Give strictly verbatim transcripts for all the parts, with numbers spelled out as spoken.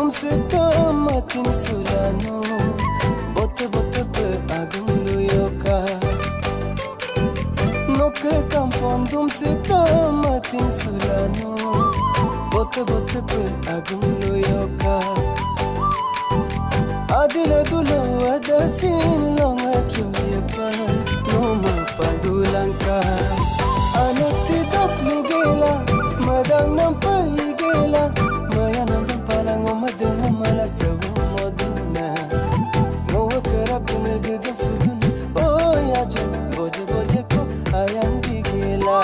sekamatin sulano bote-bote beragam luyoka no ke kampung dum sekamatin sulano bote-bote beragam luyoka adila dulu ada sin longa kyuye pa no mo palulangka anak tidak lugela madang nampai gela maya nambang palang omadeng omala sawu moduna ngowa kerap dengar gegan sudun oh ya jo boje boje ko ayam digela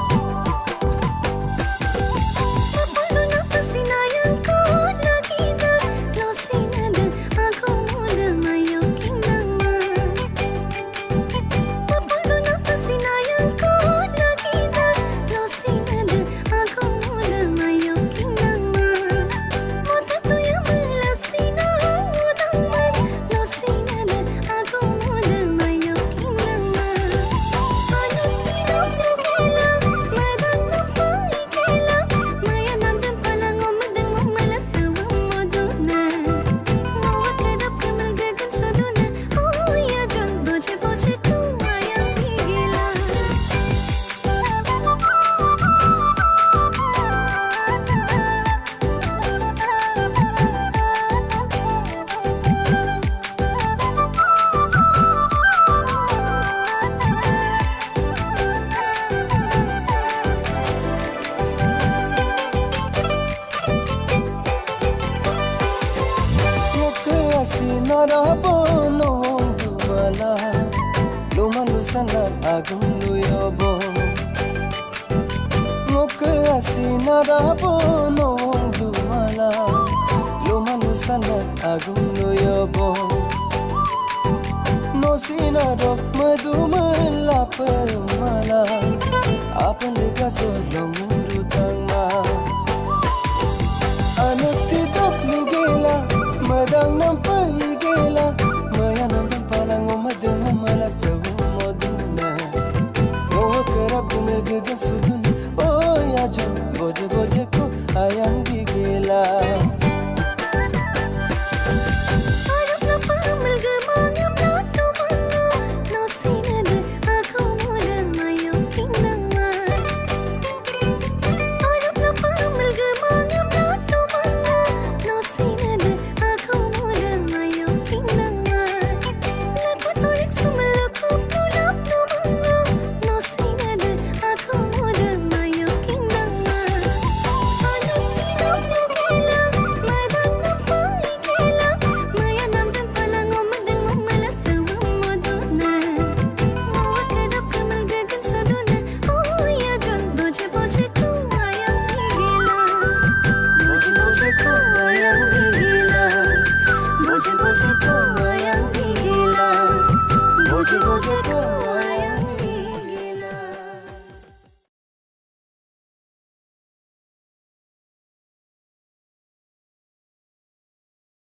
Sinara bono dumala luma lusala agum luyobo ngoke asinara bono dumala luma lusala agum luyobo no sinaro madumala pemala apan degaso lomundu tangma anak tidak lugela madang nampai gela maya nambang palang omadeng omala sawu moduna ngowa kerap dengar gegan sudun oh ya jo boje boje ko ayam digela Boje boje ko ayam digila, boje boje ko.